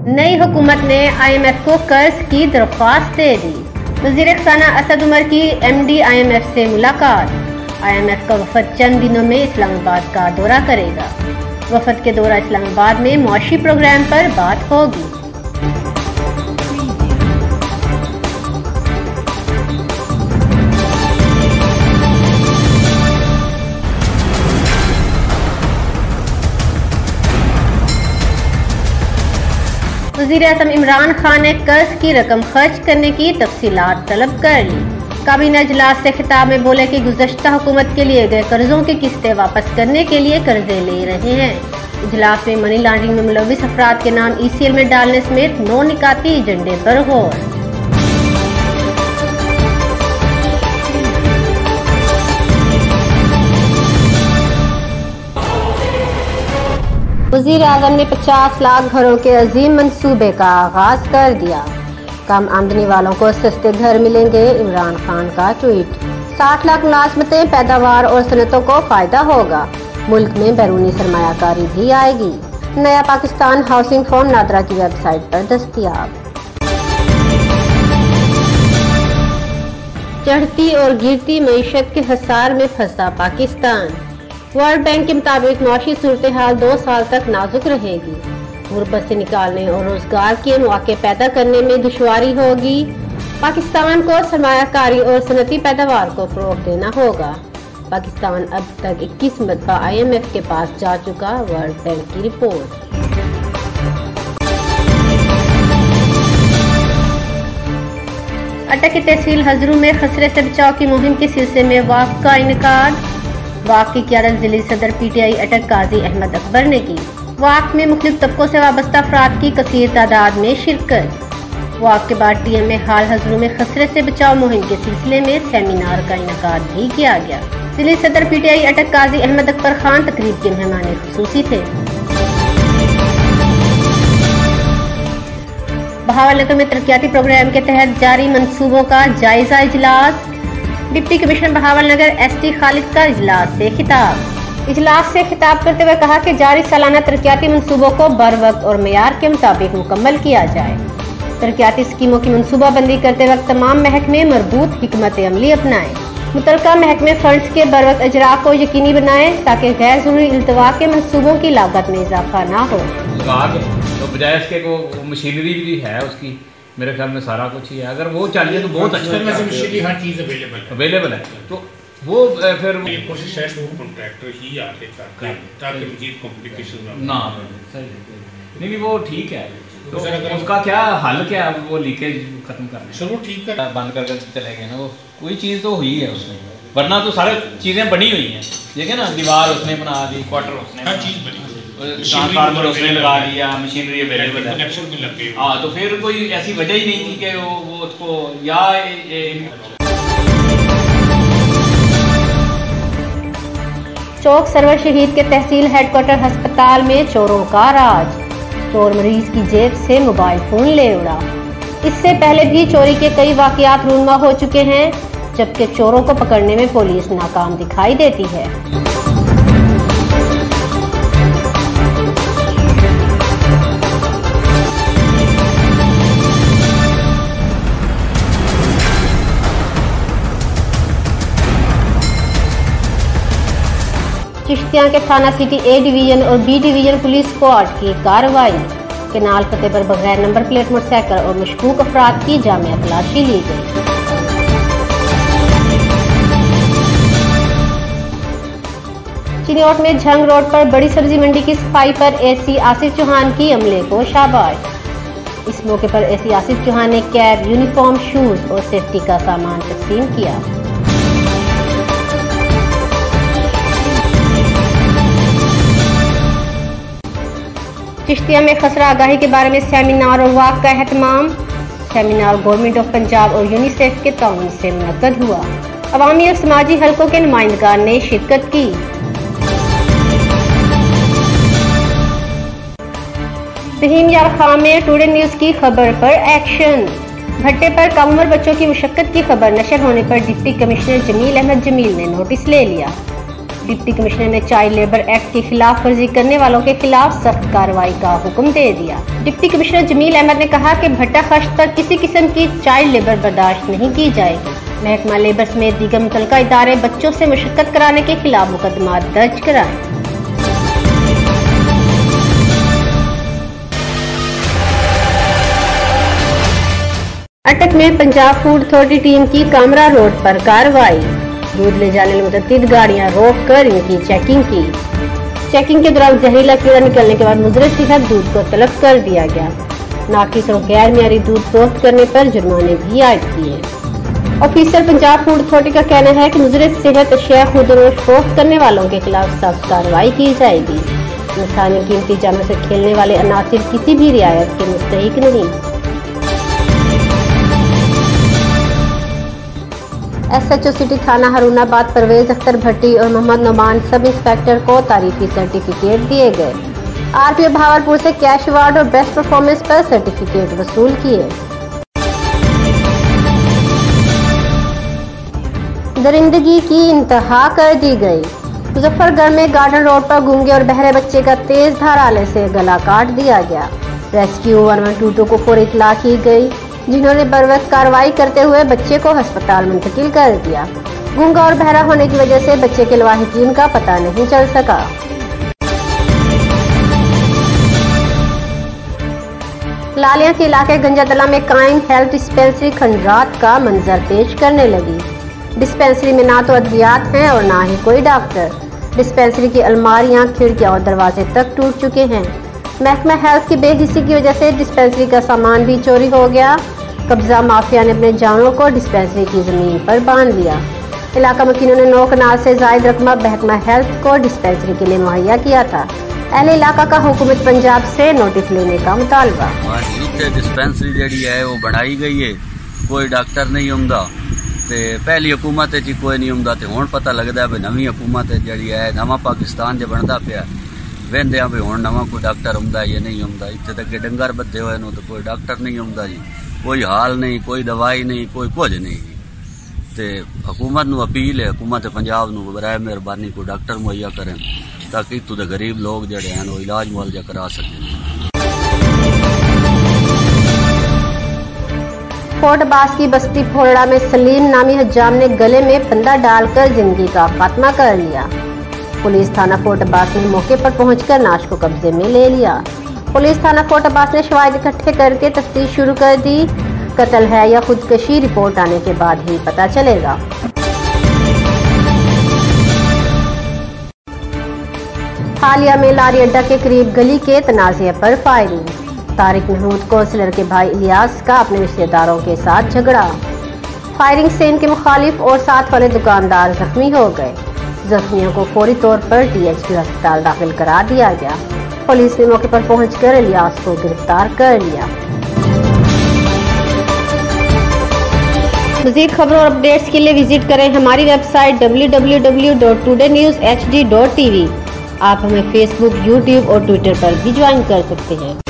नई हुकूमत ने IMF को कर्ज की दरख्वास्त दे दी। वज़ीर ख़ज़ाना असद उमर की MD IMF से मुलाकात। IMF का वफद चंद दिनों में इस्लामाबाद का दौरा करेगा। वफद के दौरा इस्लामाबाद में मुआशी प्रोग्राम पर बात होगी। वज़ीर-ए-आज़म इमरान खान ने कर्ज की रकम खर्च करने की तफसीलात तलब कर ली। काबीना इजलास से खिताब में बोले कि गुज़श्ता हुकूमत के लिए गए कर्जों की किस्तें वापस करने के लिए कर्जे ले रहे हैं। इजलास में मनी लॉन्ड्रिंग में मुलविस अफराद के नाम ECL में डालने समेत 9 निकाती एजेंडे पर गौर। वज़ीर-ए-आज़म ने 50 लाख घरों के अजीम मंसूबे का आगाज कर दिया। कम आमदनी वालों को सस्ते घर मिलेंगे, इमरान खान का ट्वीट। 60 लाख मुलाजमतें, पैदावार और सनतों को फायदा होगा। मुल्क में बैरूनी सरमायाकारी भी आएगी। नया पाकिस्तान हाउसिंग फॉर्म नादरा की वेबसाइट पर दस्तयाब। चढ़ती और गिरती मईशत के हसार में फंसा पाकिस्तान। वर्ल्ड बैंक के मुताबिक मुआशी सूरत हाल 2 साल तक नाजुक रहेगी। गुर्बत से निकालने और रोजगार के मौके पैदा करने में दुश्वारी होगी। पाकिस्तान को सरमायाकारी और सनती पैदावार को फरोग देना होगा। पाकिस्तान अब तक 21 मरतबा IMF के पास जा चुका, वर्ल्ड बैंक की रिपोर्ट। अटक की तहसील हजरू में खसरे से बचाव की मुहिम के सिलसिले में वाक़ का इनेकाद। वाक़ की क़यादत ज़िली सदर PTI अटक काजी अहमद अकबर ने की। वाक़ में मुख्तलिफ तबकों से वाबस्ता अफराद की कसीर तादाद में शिरकत। वाक़ के बाद TM में हाल हजरू में खसरे से बचाव मुहिम के सिलसिले में सेमिनार का इनेकाद भी किया गया। ज़िली सदर PTI अटक काजी अहमद अकबर खान तकरीब के मेहमान खुसूसी थे। बहावलनगर में तरक्याती प्रोग्राम के तहत जारी मंसूबों का जायजा इजलास। Deputy commissioner Bahawalnagar ST Khalid का इजलास से खिताब। इजलास से खिताब करते हुए कहा कि जारी सालाना तरक्याती मंसूबों को बर वक्त और मेयार के मुताबिक मुकम्मल किया जाए। तरक्याती स्कीमों की मनसूबाबंदी करते वक्त तमाम महकमे मरबूत हिकमत अमली अपनाएं। मुतलका महकमे फंड्स के बर वक्त इजरा को यकीनी बनाएं ताकि गैर जरूरी इल्तवा के मंसूबों की लागत में इजाफा ना हो। तो बजाय इसके को मशीनरी भी है उसकी, मेरे ख्याल में सारा कुछ ही है। अगर वो चाहिए तो बहुत अच्छा है। हर चीज़ अवेलेबल है तो वो फिर कोशिश है तो कॉन्ट्रैक्टर ही आके करते हैं ताकि मजीद कॉम्प्लिकेशन ना नहीं वो ठीक है। तो उसका क्या हल क्या है, वो लीकेज खत्म करना। चलो ठीक है, बंद करके चले गए ना, वो कोई चीज़ तो हुई है उसमें, वरना तो सारी चीज़ें बनी हुई हैं। देखिए ना, दीवार उसने बना दी, क्वार्टर उसने, हर चीज़ बनी, ट्रांसफार्मर उसने लगा दिया, मशीनरी अवेलेबल है, कनेक्शन भी लग गए। हाँ, तो फिर कोई ऐसी वजह ही नहीं थी कि वो उसको या चौक सरवर शहीद के तहसील हेडक्वार्टर अस्पताल में चोरों का राज। चोर मरीज की जेब से मोबाइल फोन ले उड़ा। इससे पहले भी चोरी के कई वाकयात रूनमा हो चुके हैं, जबकि चोरों को पकड़ने में पुलिस नाकाम दिखाई देती है। चिश्तियां के थाना सिटी A डिवीजन और B डिवीजन पुलिस स्क्वाड की कार्रवाई। केनाल फतेह पर बगैर नंबर प्लेट मोटरसाइकिल और मशकूक अफराद की जामिया तलाशी ली गई। चिन्योट में झंग रोड पर बड़ी सब्जी मंडी की सफाई पर AC आसिफ चौहान की अमले को शाबाश। इस मौके पर AC आसिफ चौहान ने कैब, यूनिफॉर्म, शूज और सेफ्टी का सामान तकसीम किया। चिश्तिया में खसरा आगाही के बारे में सेमिनार और वाक़ का एहतमाम। सेमिनार गवर्नमेंट ऑफ पंजाब और यूनिसेफ के ताउन से मुनक्कद हुआ। अवामी और समाजी हलकों के नुमाइंदगान ने शिरकत की। रहीम यार खां में टुडे न्यूज की खबर पर एक्शन। भट्टे पर कम उम्र बच्चों की मुशक्कत की खबर नशर होने पर डिप्टी कमिश्नर जमील अहमद जमील ने नोटिस ले लिया। डिप्टी कमिश्नर ने चाइल्ड लेबर एक्ट की खिलाफ वर्जी करने वालों के खिलाफ सख्त कार्रवाई का हुक्म दे दिया। डिप्टी कमिश्नर जमील अहमद ने कहा कि भट्टा खश्त पर किसी किस्म की चाइल्ड लेबर बर्दाश्त नहीं की जाएगी। महकमा लेबर समेत दीगर मुतल्लिका इदारे बच्चों से मुशक्कत कराने के खिलाफ मुकदमा दर्ज कराएं। अटक में पंजाब फूड अथॉरिटी टीम की कामरा रोड पर कार्रवाई। दूध ले जाने में मुतअद्दिद गाड़ियां रोक कर इनकी चेकिंग की। चेकिंग के दौरान जहरीला कीड़ा निकलने के बाद मुजरे सेहत दूध को तलब कर दिया गया। नाकिस और गैर मियारी दूध फरोख्त करने पर जुर्माने भी आयद किए। ऑफिसर पंजाब फूड अथॉरिटी का कहना है कि मुजरे सेहत अशिया खुदरोश फरोख्त करने वालों के खिलाफ सख्त कार्रवाई की जाएगी। इंसान और कीमती जानवर से खेलने वाले अनासिर किसी भी रियायत के मुस्तहिक नहीं। SHO सिटी थाना हारूनाबाद परवेज अख्तर भट्टी और मोहम्मद नोमान सब इंस्पेक्टर को तारीफी सर्टिफिकेट दिए गए। RPO भावलपुर से कैश अवार्ड और बेस्ट परफॉर्मेंस पर सर्टिफिकेट वसूल किए। दरिंदगी की इंतहा कर दी गई। मुजफ्फरगढ़ में गार्डन रोड पर गूंगे और बहरे बच्चे का तेज धार आले से गला काट दिया गया। रेस्क्यू 112 को फौरी इत्तला की गई, जिन्होंने बरवक्त कार्रवाई करते हुए बच्चे को अस्पताल मुंतकिल कर दिया। गूंगा और बहरा होने की वजह से बच्चे के लवाहिकीन का पता नहीं चल सका। लालिया के इलाके गंजातला में कायम हेल्थ डिस्पेंसरी खंडरात का मंजर पेश करने लगी। डिस्पेंसरी में ना तो अद्वियात हैं और ना ही कोई डॉक्टर। डिस्पेंसरी की अलमारियां, खिड़कियां और दरवाजे तक टूट चुके हैं। महकमा हेल्थ की बेहिसी की वजह से डिस्पेंसरी का सामान भी चोरी हो गया। कब्जा माफिया ने अपने जानवरों को डिस्पेंसरी की जमीन पर बांध लिया। इलाका मकीनों ने 9 कनाल से जायद रकमा महकमा हेल्थ को डिस्पेंसरी के लिए मुहैया किया था। अहले इलाका का हुकूमत पंजाब से नोटिस लेने का मुतालबा। डिस्पेंसरी जी है वो बढ़ाई गई है, कोई डॉक्टर नहीं आंदा। पहली हुकूमत कोई नहीं आंदा, हुण पता लगता है नवी हुकूमत जी है, नवा पाकिस्तान जो बनता पाया वेंदे भी हुण नवा कोई डॉक्टर आंदा या नहीं आंदा। इतने तक डंगर बधे हुए तो कोई डॉक्टर नहीं आंदा जी, कोई हाल नहीं, कोई दवाई नहीं, कोई कुछ नहीं। ते हुकूमत नूं अपील है, हुकूमत पंजाब नूं बराए मेहरबानी कोई डॉक्टर मुहैया करें ताकि इत्थों दे गरीब लोग जिहड़े हैं वो इलाज मुआलजा करा सकें। फोर्ट अब्बास की बस्ती फोरड़ा में सलीम नामी हज्जाम ने गले में फंदा डालकर जिंदगी का खात्मा कर लिया। पुलिस थाना फोर्ट अब्बास ने मौके पर पहुंचकर नाश को कब्जे में ले लिया। पुलिस थाना फोर्ट अब्बास ने शवाहिद इकट्ठे करके तफ्तीश शुरू कर दी। कत्ल है या खुदकशी रिपोर्ट आने के बाद ही पता चलेगा। हालिया में लारी अड्डा के करीब गली के तनाज़े पर फायरिंग। तारिक महमूद कौंसलर के भाई इलियास का अपने रिश्तेदारों के साथ झगड़ा। फायरिंग से इनके मुखालिफ और साथ वाले दुकानदार जख्मी हो गए। जख्मियों को फौरी तौर पर THP अस्पताल दाखिल करा दिया गया। पुलिस ने मौके पर पहुंचकर इलियास को गिरफ्तार कर लिया। मज़ीद खबरों और अपडेट्स के लिए विजिट करें हमारी वेबसाइट www.todaynewshd.tv। आप हमें फेसबुक, YouTube और ट्विटर पर भी ज्वाइन कर सकते हैं।